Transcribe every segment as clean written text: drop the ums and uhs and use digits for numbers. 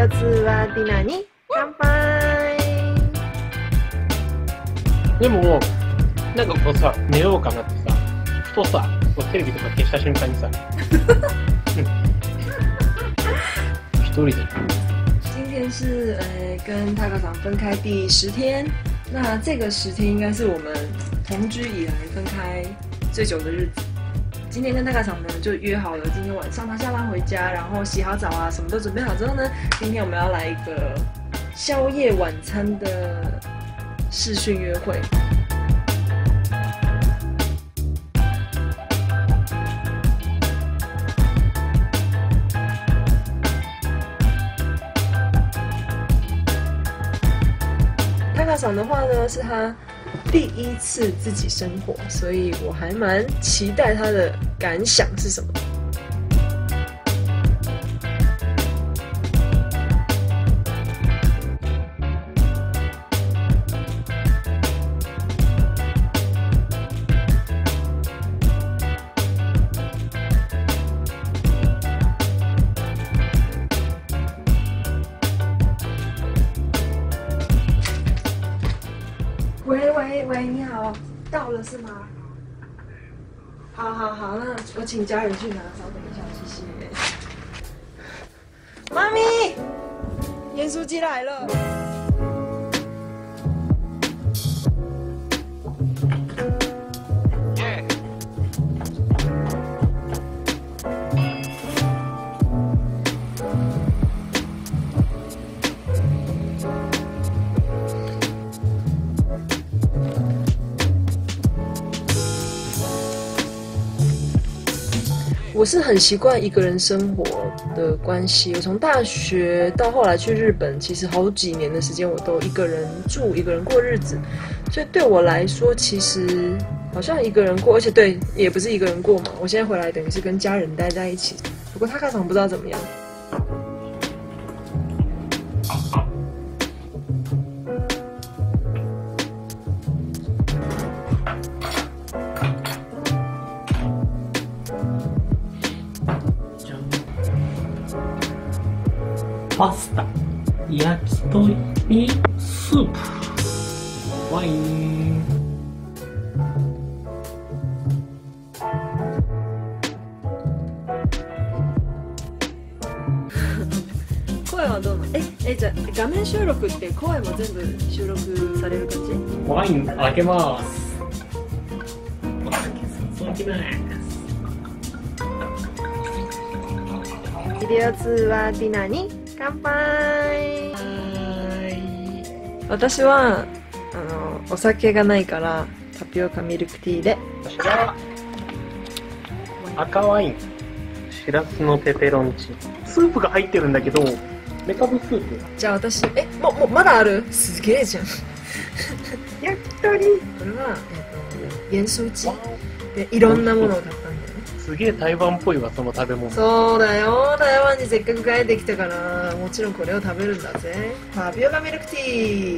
やつはディナーに乾杯。 でもなんかこうさ、寝ようかなってさ、ふとさ、こうテレビとか消した瞬間にさ一人で。 今天是跟塔卡桑分开第10天，那这个10天应该是我们同居以来分开最久的日子。今天跟塔卡桑呢就约好了，今天晚上他下班回家，然后洗好澡啊，什么都准备好之后呢，今天我们要来一个宵夜晚餐的视讯约会。塔卡桑的话呢，是他第一次自己生活，所以我还蛮期待他的感想是什么。喂，你好，到了是吗？好，那我请家人去拿，稍等一下，谢谢。妈咪，盐酥鸡来了。我是很习惯一个人生活的关系，我从大学到后来去日本，其实好几年的时间我都一个人住，一个人过日子，所以对我来说，其实好像一个人过，而且对，也不是一个人过嘛。我现在回来等于是跟家人待在一起，不过塔卡桑不知道怎么样。 パスタ、焼き鳥、スープ、ワイン。 声はどうなの？じゃあ画面収録って声も全部収録される感じ？ ワイン開けます。お酒注ぎます。 入れやつはディナーに乾杯。私はお酒がないからタピオカミルクティーで。 私は赤ワイン、しらすのペペロンチーノ。スープが入ってるんだけど、メカブスープ。 じゃあ私もうまだある？すげえじゃん。 焼き鳥。 これは盐酥鸡でいろんなものを買ったんだよね。 すげえ台湾っぽいわ、その食べ物。そうだよ、台湾にせっかく帰ってきたからもちろんこれを食べるんだぜ。タピオカミルクティ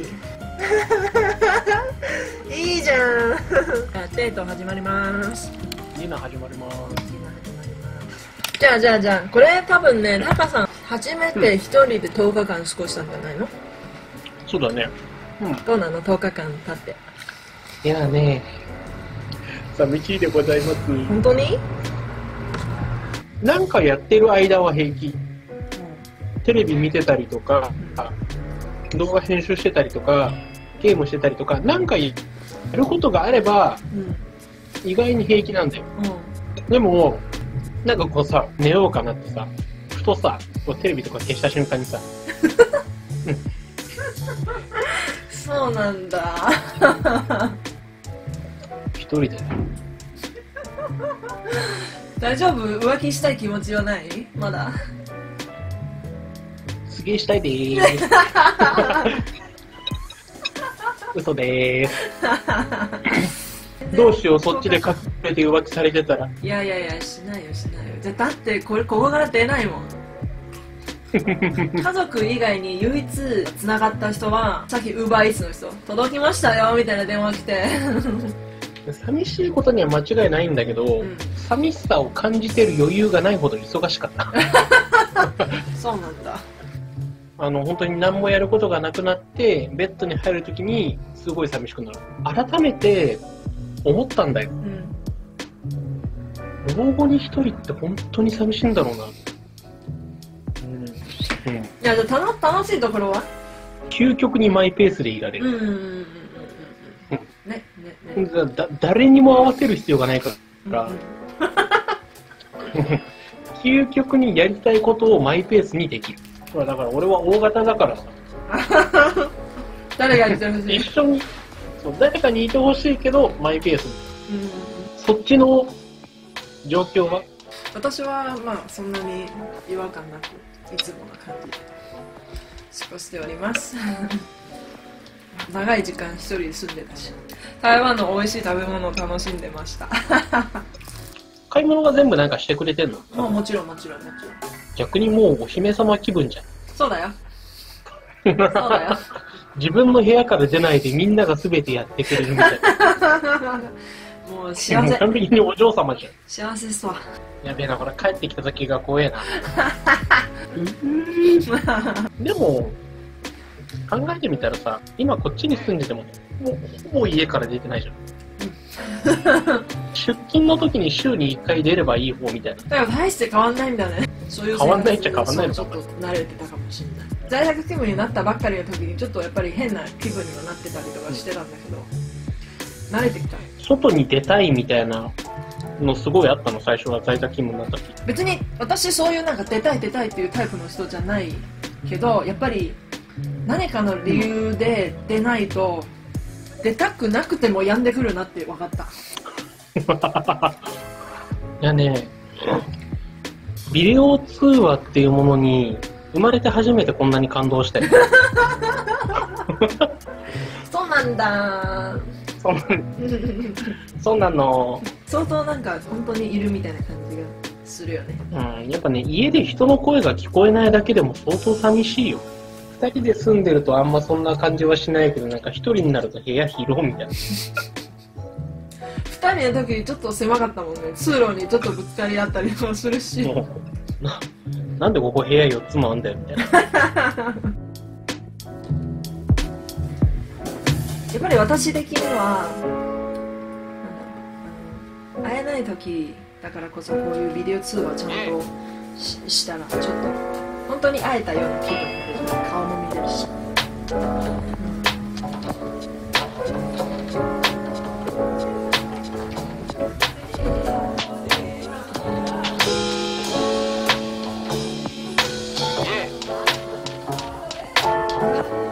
ー。いいじゃん。デート始まります。 ディナー始まります。 じゃあこれ多分ね、タカさん初めて一人で10日間過ごしたんじゃないの？ そうだね。 どうなの？10日間経って。 いやね、寂しいでございます。 本当に？ なんかやってる間は平気。テレビ見てたりとか、動画編集してたりとか、ゲームしてたりとか、なんかやることがあれば、意外に平気なんだよ。でも、なんかこうさ、寝ようかなってさ、ふとさ、こうテレビとか消した瞬間にさ、 そうなんだ。 一人で。 大丈夫？浮気したい気持ちはない？まだ？ すげえしたいでーす。嘘でーす。どうしよう、そっちで隠れて浮気されてたら。 いやしないよ。じゃだってここから出ないもん。家族以外に唯一つながった人はさっき UberEats の人、届きましたよみたいな電話来て。 寂しいことには間違いないんだけど、寂しさを感じてる余裕がないほど忙しかった。 そうなんだ。 本当に何もやることがなくなってベッドに入るときにすごい寂しくなる。改めて思ったんだよ、老後に一人って本当に寂しいんだろうな。 いや、じゃあ楽しいところは究極にマイペースでいられる。誰にも合わせる必要がないから、究極にやりたいことをマイペースにできる。だから俺は大型だからさ誰がいてほしい一緒に、そう、誰かにいてほしいけどマイペース、そっちの状況は。 私はまあそんなに違和感なくいつもな感じで過ごしております長い時間一人で住んでたし、台湾の美味しい食べ物を楽しんでました買い物が全部なんかしてくれてんの？ もちろん逆にもうお姫様気分じゃん。 そうだよそうだよ自分の部屋から出ないでみんなが全てやってくれるみたいなもう幸せ、 完璧にお嬢様じゃん。 幸せっすわ。 やべえな、これ帰ってきた時が怖えなでも考えてみたらさ、今こっちに住んでてもほぼ家から出てないじゃん出勤の時に週に1回出ればいい方みたいな。 だから大して変わんないんだね。そういう変わんないっちゃ変わんないのか。 ちょっと慣れてたかもしれない。在宅勤務になったばっかりの時にちょっとやっぱり変な気分にはなってたりとかしてたんだけど、慣れてきた。 外に出たいみたいなのすごいあったの、最初は在宅勤務になった時。 別に私そういうなんか出たいっていうタイプの人じゃないけど、やっぱり何かの理由で出ないと、出たくなくても病んでくるなって分かったいやね、ビデオ通話っていうものに生まれて初めてこんなに感動してそうなんだそうなの。 相当なんか本当にいるみたいな感じがするよね。 やっぱね、家で人の声が聞こえないだけでも相当寂しいよ。2人で住んでるとあんまそんな感じはしないけど、なんか1人になると部屋広みたいな。 2人の時ちょっと狭かったもんね。通路にちょっとぶつかり合ったりもするし、 なんでここ部屋4つもあんだよみたいなやっぱり私的には会えない時だからこそ、こういうビデオ通話ちゃんと したらちょっと本当に会えたような気分になる。顔も見れるし、 Yeah.